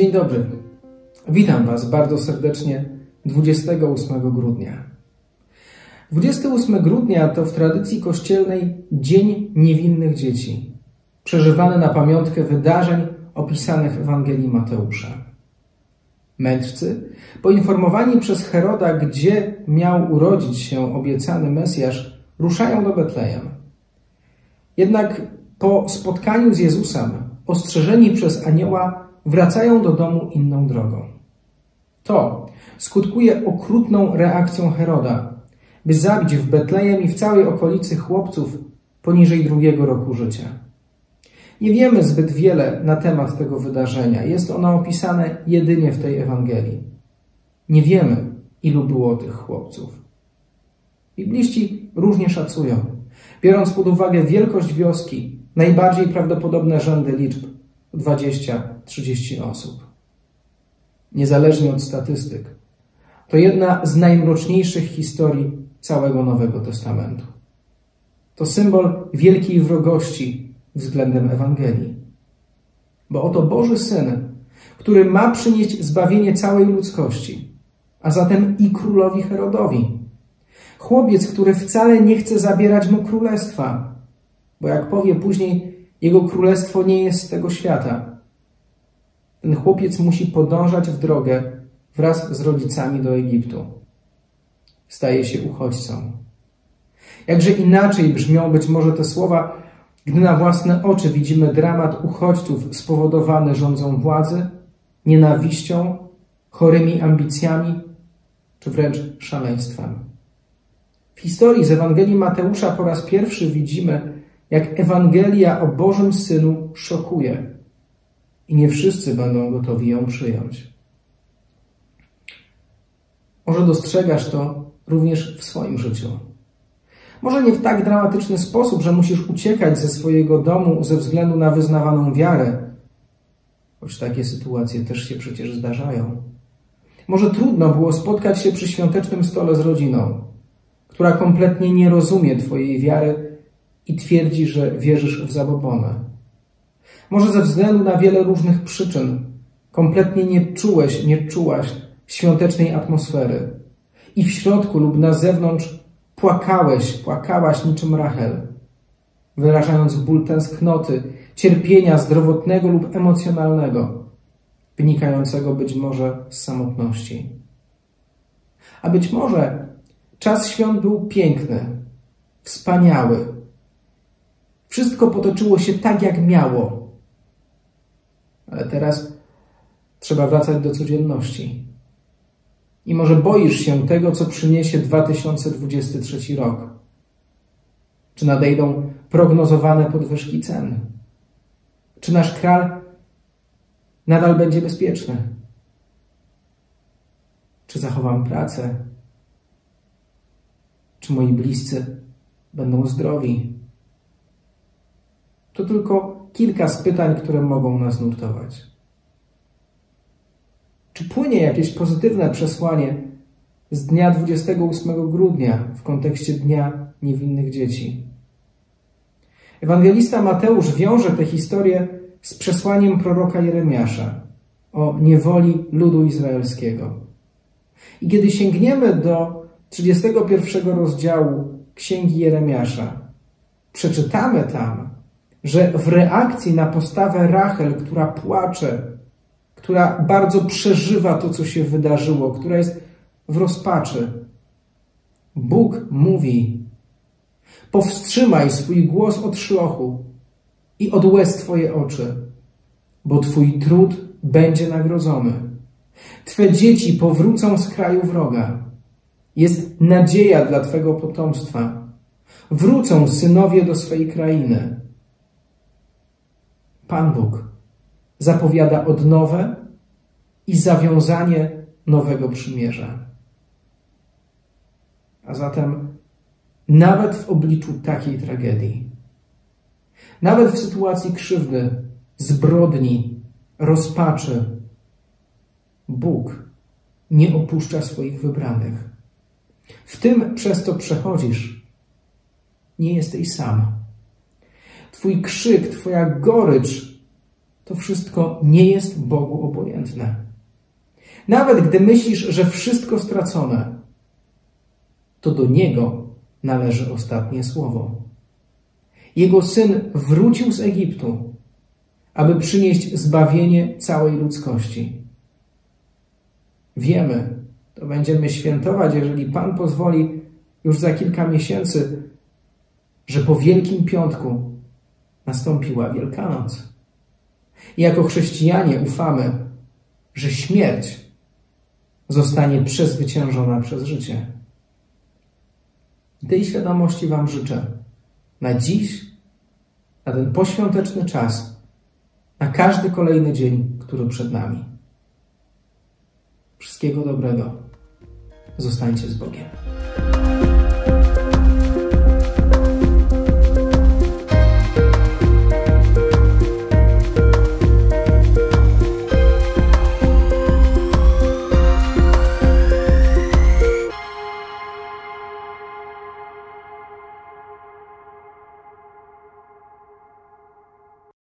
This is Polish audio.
Dzień dobry. Witam Was bardzo serdecznie 28 grudnia. 28 grudnia to w tradycji kościelnej Dzień Niewinnych Dzieci, przeżywany na pamiątkę wydarzeń opisanych w Ewangelii Mateusza. Mędrcy, poinformowani przez Heroda, gdzie miał urodzić się obiecany Mesjasz, ruszają do Betlejem. Jednak po spotkaniu z Jezusem, ostrzeżeni przez anioła, wracają do domu inną drogą. To skutkuje okrutną reakcją Heroda, by zabić w Betlejem i w całej okolicy chłopców poniżej 2 roku życia. Nie wiemy zbyt wiele na temat tego wydarzenia. Jest ono opisane jedynie w tej Ewangelii. Nie wiemy, ilu było tych chłopców. Bibliści różnie szacują, biorąc pod uwagę wielkość wioski, najbardziej prawdopodobne rzędy liczb 20-30 osób. Niezależnie od statystyk, to jedna z najmroczniejszych historii całego Nowego Testamentu. To symbol wielkiej wrogości względem Ewangelii. Bo oto Boży Syn, który ma przynieść zbawienie całej ludzkości, a zatem i królowi Herodowi. Chłopiec, który wcale nie chce zabierać mu królestwa, bo jak powie później, jego królestwo nie jest z tego świata. Ten chłopiec musi podążać w drogę wraz z rodzicami do Egiptu. Staje się uchodźcą. Jakże inaczej brzmią być może te słowa, gdy na własne oczy widzimy dramat uchodźców spowodowany rządzą władzy, nienawiścią, chorymi ambicjami, czy wręcz szaleństwem. W historii z Ewangelii Mateusza po raz pierwszy widzimy, jak Ewangelia o Bożym Synu szokuje. I nie wszyscy będą gotowi ją przyjąć. Może dostrzegasz to również w swoim życiu. Może nie w tak dramatyczny sposób, że musisz uciekać ze swojego domu ze względu na wyznawaną wiarę, choć takie sytuacje też się przecież zdarzają. Może trudno było spotkać się przy świątecznym stole z rodziną, która kompletnie nie rozumie twojej wiary i twierdzi, że wierzysz w zabobony. Może ze względu na wiele różnych przyczyn kompletnie nie czułaś świątecznej atmosfery i w środku lub na zewnątrz płakałaś niczym Rachel, wyrażając ból tęsknoty, cierpienia zdrowotnego lub emocjonalnego, wynikającego być może z samotności. A być może czas świąt był piękny, wspaniały. Wszystko potoczyło się tak, jak miało. Ale teraz trzeba wracać do codzienności. I może boisz się tego, co przyniesie 2023 rok. Czy nadejdą prognozowane podwyżki cen? Czy nasz kraj nadal będzie bezpieczny? Czy zachowam pracę? Czy moi bliscy będą zdrowi? To tylko kilka z pytań, które mogą nas nurtować. Czy płynie jakieś pozytywne przesłanie z dnia 28 grudnia w kontekście Dnia Niewinnych Dzieci? Ewangelista Mateusz wiąże tę historię z przesłaniem proroka Jeremiasza o niewoli ludu izraelskiego. I kiedy sięgniemy do 31 rozdziału Księgi Jeremiasza, przeczytamy tam, że w reakcji na postawę Rachel, która płacze, która bardzo przeżywa to, co się wydarzyło, która jest w rozpaczy, Bóg mówi: powstrzymaj swój głos od szlochu i od łez twoje oczy, bo twój trud będzie nagrodzony. Twe dzieci powrócą z kraju wroga. Jest nadzieja dla twego potomstwa. Wrócą synowie do swej krainy. Pan Bóg zapowiada odnowę i zawiązanie nowego przymierza. A zatem nawet w obliczu takiej tragedii, nawet w sytuacji krzywdy, zbrodni, rozpaczy, Bóg nie opuszcza swoich wybranych. W tym, przez co przechodzisz, nie jesteś sam. Twój krzyk, twoja gorycz to wszystko nie jest Bogu obojętne. Nawet gdy myślisz, że wszystko stracone, to do Niego należy ostatnie słowo. Jego Syn wrócił z Egiptu, aby przynieść zbawienie całej ludzkości. Wiemy, to będziemy świętować, jeżeli Pan pozwoli, już za kilka miesięcy, że po Wielkim Piątku nastąpiła Wielkanoc. I jako chrześcijanie ufamy, że śmierć zostanie przezwyciężona przez życie. Tej świadomości Wam życzę na dziś, na ten poświąteczny czas, na każdy kolejny dzień, który przed nami. Wszystkiego dobrego. Zostańcie z Bogiem.